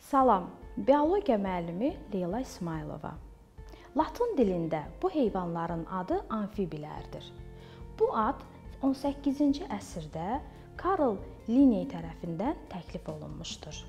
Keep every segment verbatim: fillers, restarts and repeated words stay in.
Salam, biologiya müəllimi Leyla İsmailova. Latın dilində bu heyvanların adı amfibilərdir. Bu ad on səkkizinci əsrdə Karl Linney tərəfindən təklif olunmuşdur.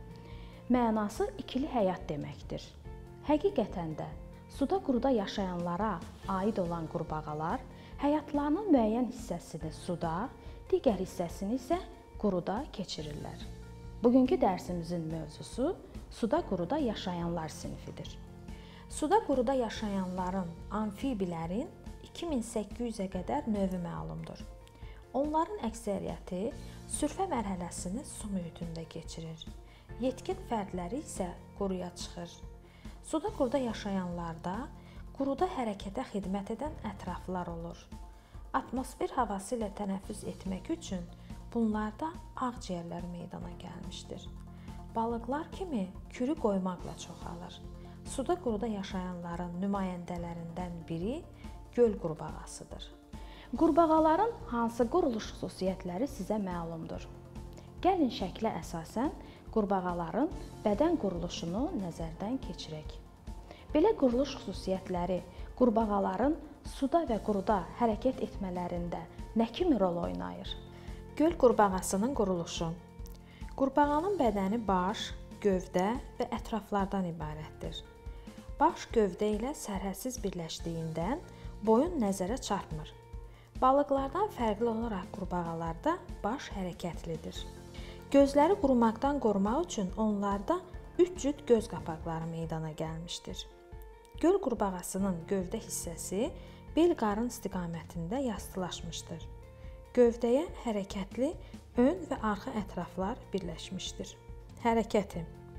Mənası ikili həyat deməkdir. Həqiqətən də suda quruda yaşayanlara aid olan qurbağalar həyatlarının müəyyən hissəsini suda, digər hissəsini isə quruda keçirirlər. Bugünkü dərsimizin mövzusu suda quruda yaşayanlar sinfidir. Suda quruda yaşayanların, amfibilərin iki min səkkiz yüzə qədər növü məlumdur. Onların əksəriyyəti sürfə mərhələsini su mühitində keçirir. Yetkin fərdləri isə quruya çıxır. Suda quruda yaşayanlarda quruda hərəkətə xidmət edən ətraflar olur. Atmosfer havası ilə tənəffüs etmək üçün bunlarda ağciyərlər meydana gəlmişdir. Balıqlar kimi kürü qoymaqla çoxalır. Suda quruda yaşayanların nümayəndələrindən biri göl qurbağasıdır. Qurbağaların hansı quruluş xüsusiyyətləri sizə məlumdur? Gəlin şəklə əsasən qurbağaların bədən quruluşunu nəzərdən keçirək. Belə quruluş xüsusiyyətləri qurbağaların suda və quruda hərəkət etmələrində nə kimi rol oynayır? Göl qurbağasının quruluşu. Qurbağanın bədəni baş, gövdə və ətraflardan ibarətdir. Baş gövdə ilə sərhədsiz birləşdiyindən boyun nəzərə çarpmır. Balıqlardan fərqli olaraq qurbağalarda baş hərəkətlidir. Gözləri qurumaqdan qorumaq üçün onlarda üç cüt göz qapaqları meydana gəlmişdir. Göl qurbağasının gövdə hissəsi bel-qarın istiqamətində yastılaşmışdır. Gövdəyə hərəkətli ön və arxa ətraflar birləşmişdir. Hərəkəti.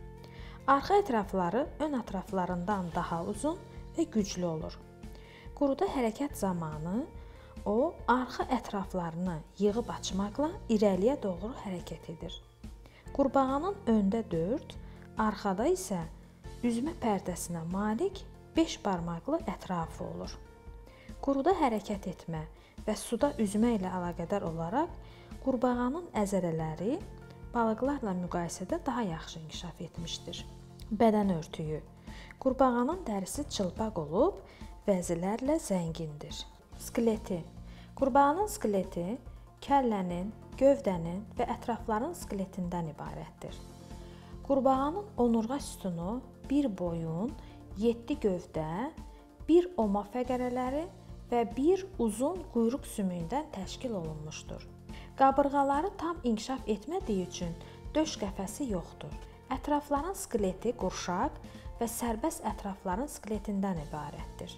Arxa ətrafları ön ətraflarından daha uzun və güclü olur. Quruda hərəkət zamanı o, arxa ətraflarını yığıb açmaqla irəliyə doğru hərəkət edir. Qurbağanın öndə dörd, arxada isə üzmə pərdəsinə malik beş barmaqlı ətrafı olur. Quruda hərəkət etmə və suda üzmə ilə əlaqədar olaraq qurbağanın əzələləri balıqlarla müqayisədə daha yaxşı inkişaf etmişdir. Bədən örtüyü. Qurbağanın dərisi çılpaq olub, vəzilərlə zəngindir. Skeleti. Qurbağanın skeleti kəllənin, gövdənin və ətrafların skeletindən ibarətdir. Qurbağanın onurğa sütunu bir boyun, yeddi gövdə, bir oma fəqərələri və bir uzun quyruq sümüyündən təşkil olunmuşdur. Qabırğaları tam inkişaf etmədiyi üçün döş qəfəsi yoxdur. Ətrafların skeleti qurşaq və sərbəst ətrafların skeletindən ibarətdir.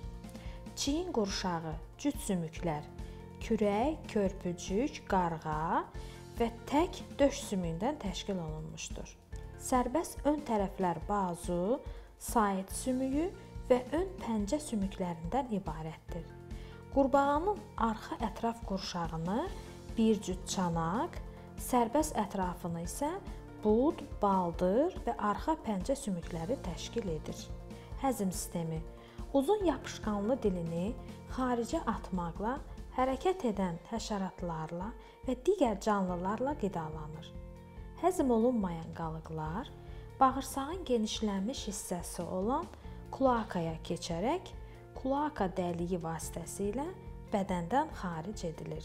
Çiyin qurşağı, cüt sümüklər, kürək, körpücük, qarğa və tək döş sümüyündən təşkil olunmuşdur. Sərbəst ön tərəflər bazu, said sümüyü və ön pəncə sümüklərindən ibarətdir. Qurbağanın arxa ətraf qurşağını bir cüt çanaq, sərbəst ətrafını isə bud, baldır və arxa pəncə sümükləri təşkil edir. Həzm sistemi. Uzun yapışqanlı dilini xaricə atmaqla hərəkət edən həşəratlarla və digər canlılarla qidalanır. Həzm olunmayan qalıqlar bağırsağın genişlənmiş hissəsi olan kloakaya keçərək kloaka dəliyi vasitəsilə bədəndən xaric edilir.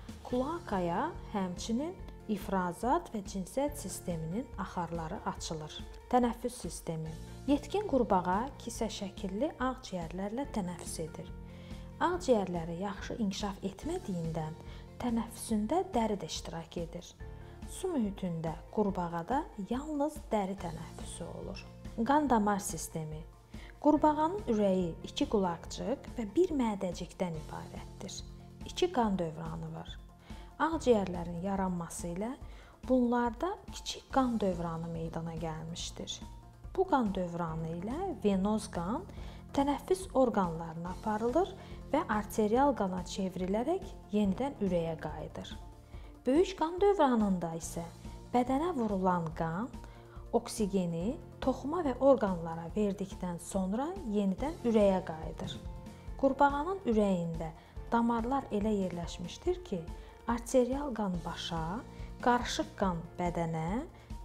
Kloakaya həmçinin ifrazat və cinsiyyət sisteminin axarları açılır. Tənəffüs sistemi. Yetkin qurbağa kisə şəkilli ağciyərlərlə tənəffüs edir. Ağciyərləri yaxşı inkişaf etmədiyindən tənəffüsündə dəri də iştirak edir. Su mühitində qurbağada yalnız dəri tənəffüsü olur. Qan damar sistemi. Qurbağanın ürəyi iki qulaqcıq və bir mədəcikdən ibarətdir. İki qan dövranı var. Ağciyərlərin yaranması ilə bunlarda kiçik qan dövranı meydana gəlmişdir. Bu qan dövranı ilə venoz qan tənəffüs orqanlarına aparılır və arterial qana çevrilərək yenidən ürəyə qayıdır. Böyük qan dövranında isə bədənə vurulan qan oksigeni toxuma və orqanlara verdikdən sonra yenidən ürəyə qayıdır. Qurbağanın ürəyində damarlar elə yerləşmişdir ki, arterial qan başa, qarışıq qan bədənə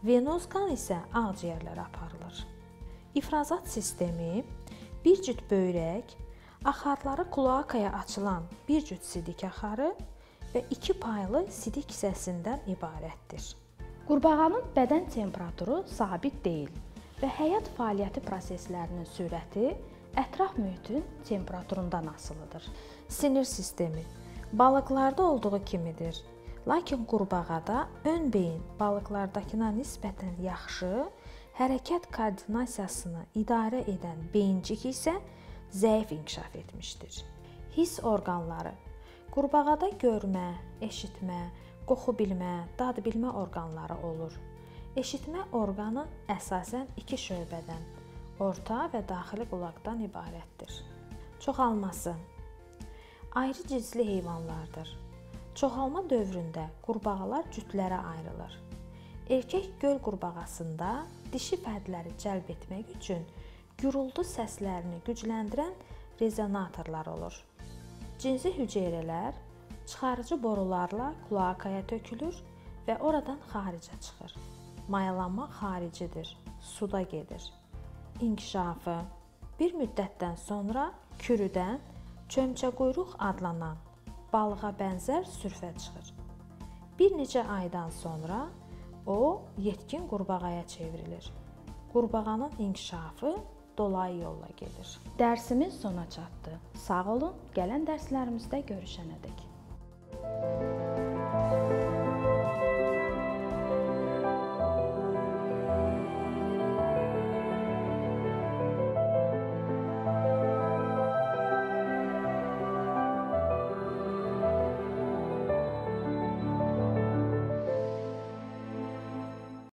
Venoz qan isə ağciyərlərə aparılır. İfrazat sistemi bir cüt böyrək, axarları kloakaya açılan bir cüt sidik axarı və iki paylı sidik hissəsindən ibarətdir. Qurbağanın bədən temperaturu sabit deyil və həyat fəaliyyəti proseslərinin sürəti ətraf mühitin temperaturundan asılıdır. Sinir sistemi balıqlarda olduğu kimidir, lakin qurbağada ön beyin balıqlardakına nisbətən yaxşı, hərəkət koordinasiyasını idarə edən beyincik isə zəif inkişaf etmişdir. Hiss orqanları qurbağada görmə, eşitmə, qoxu bilmə, dad bilmə orqanları olur. Eşitmə orqanı əsasən iki şöbədən, orta və daxili qulaqdan ibarətdir. Çoxalması ayrı cinsli heyvanlardır. Çoxalma dövründə qurbağalar cütlərə ayrılır. Erkək göl qurbağasında dişi fərdləri cəlb etmək üçün gurultu səslərini gücləndirən rezonatorlar olur. Cinsi hüceyrələr çıxarıcı borularla kloakaya tökülür və oradan xaricə çıxır. Mayalanma xaricidir, suda gedir. İnkişafı bir müddətdən sonra kürüdən çömçəquyruq adlanan balığa bənzər sürfə çıxır. Bir neçə aydan sonra o yetkin qurbağaya çevrilir. Qurbağanın inkişafı dolayı yolla gedir. Dərsimiz sona çatdı. Sağ olun, gələn dərslərimizdə görüşənədək.